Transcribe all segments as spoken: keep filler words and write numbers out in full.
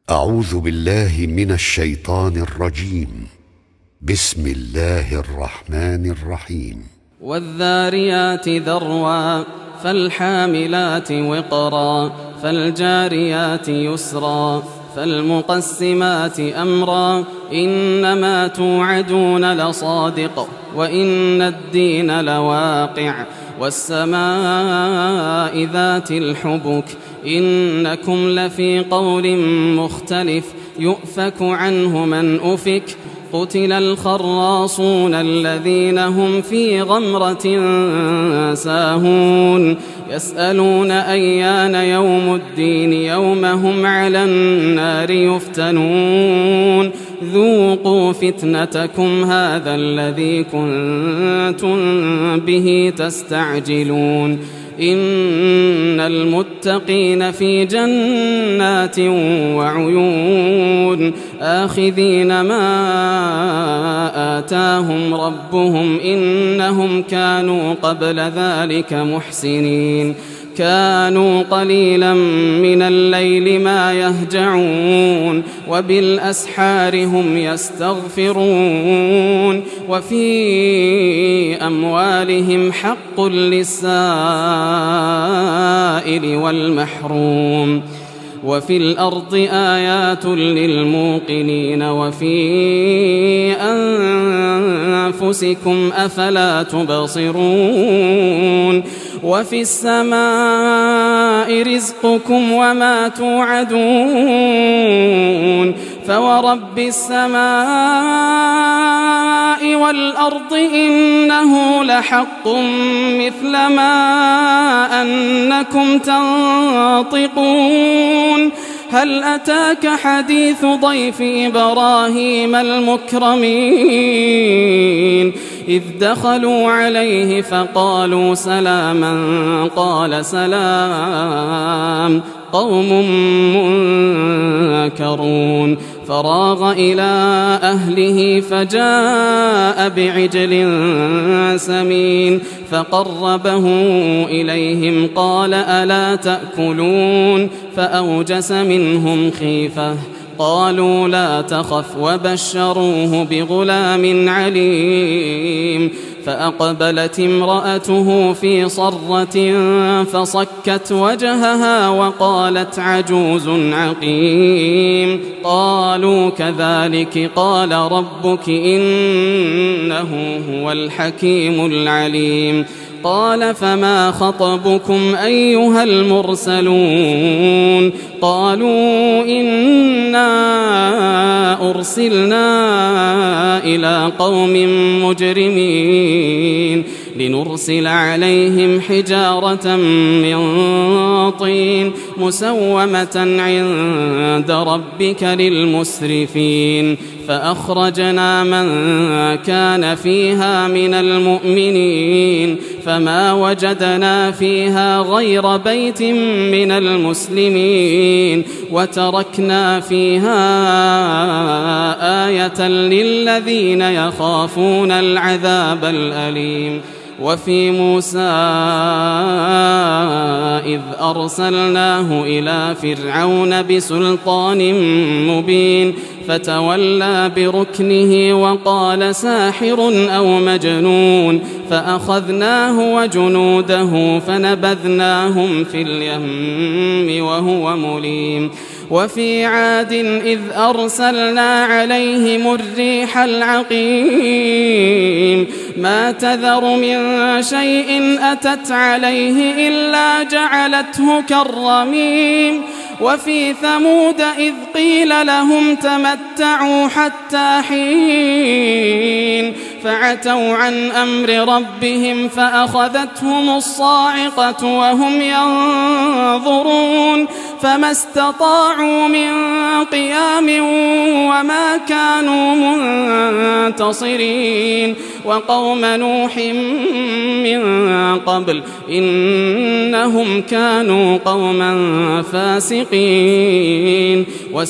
أعوذ بالله من الشيطان الرجيم. بسم الله الرحمن الرحيم. والذاريات ذروا فالحاملات وقرا فالجاريات يسرا فالمقسمات أمرا إنما توعدون لصادق وإن الدين لواقع والسماء ذات الحبك إنكم لفي قول مختلف يؤفك عنه من أفك قتل الخراصون الذين هم في غمرة ساهون يسألون أيان يوم الدين يوم هم على النار يفتنون ذوقوا فتنتكم هذا الذي كنتم به تستعجلون إن المتقين في جنات وعيون آخذين ما آتاهم ربهم إنهم كانوا قبل ذلك محسنين كانوا قليلا من الليل ما يهجعون وبالأسحار هم يستغفرون وفي أموالهم حق للسائل والمحروم وفي الأرض آيات للموقنين وفي أنفسكم أفلا تبصرون وفي السماء رزقكم وما توعدون فورب السماء والأرض إنه لحق مثل ما أنكم تنطقون هل أتاك حديث ضيف إبراهيم المكرمين إذ دخلوا عليه فقالوا سلاما قال سلام قوم منكرون فراغ إلى أهله فجاء بعجل سمين فقربه إليهم قال ألا تأكلون فأوجس منهم خيفة قالوا لا تخف وبشروه بغلام عليم فأقبلت امرأته في صرة فصكت وجهها وقالت عجوز عقيم قالوا كذلك قال ربك إنه هو الحكيم العليم قال فما خطبكم أيها المرسلون قالوا إنا أرسلنا إلى قوم مجرمين لنرسل عليهم حجارة من طين مسومة عند ربك للمسرفين فأخرجنا من كان فيها من المؤمنين فما وجدنا فيها غير بيت من المسلمين وتركنا فيها آية للذين يخافون العذاب الأليم وفي موسى إذ أرسلناه إلى فرعون بسلطان مبين فتولى بركنه وقال ساحر أو مجنون فأخذناه وجنوده فنبذناهم في اليم وهو مليم وفي عاد إذ أرسلنا عليهم الريح العقيم ما تذر من شيء أتت عليه إلا جعلته كالرميم وفي ثمود إذ قيل لهم تمتعوا حتى حين فعتوا عن أمر ربهم فأخذتهم الصاعقة وهم ينظرون فما استطاعوا من قيام وما كانوا منتصرين وقوم نوح من قبل إنهم كانوا قوما فاسقين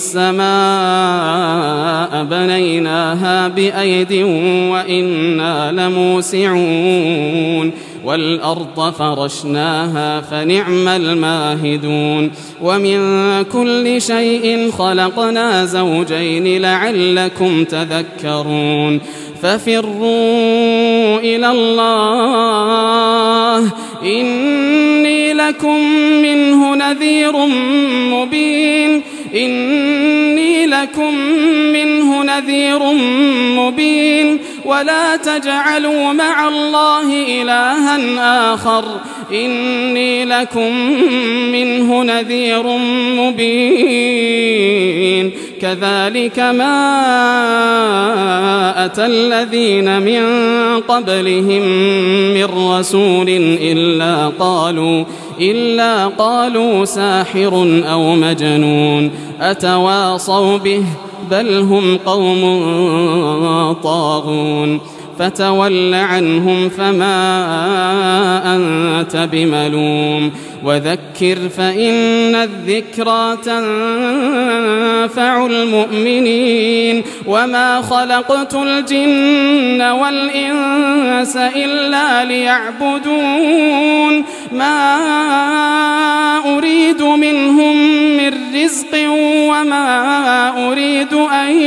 والسماء بنيناها بأيد وإنا لموسعون والأرض فرشناها فنعم الماهدون ومن كل شيء خلقنا زوجين لعلكم تذكرون ففروا إلى الله إني لكم منه نذير مبين إني لكم منه نذير مبين ولا تجعلوا مع الله إلها آخر إني لكم منه نذير مبين كذلك ما أتى الذين من قبلهم من رسول إلا قالوا إلا قالوا ساحر أو مجنون أتواصوا به بل هم قوم طاغون فتول عنهم فما أنت بملوم وذكر فإن الذكرى تنفع المؤمنين وما خلقت الجن والإنس إلا ليعبدون ما أريد منهم من رزق وما أريد أن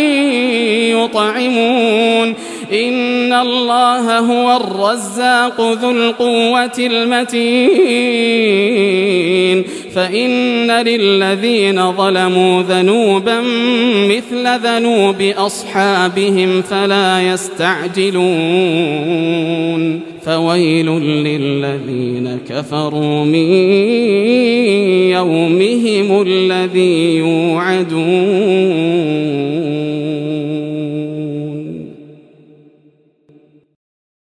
يطعمون إن الله هو الرزاق ذو القوة المتين فإن للذين ظلموا ذنوبا مثل ذنوب أصحابهم فلا يستعجلون فويل للذين كفروا من يومهم الذي يوعدون.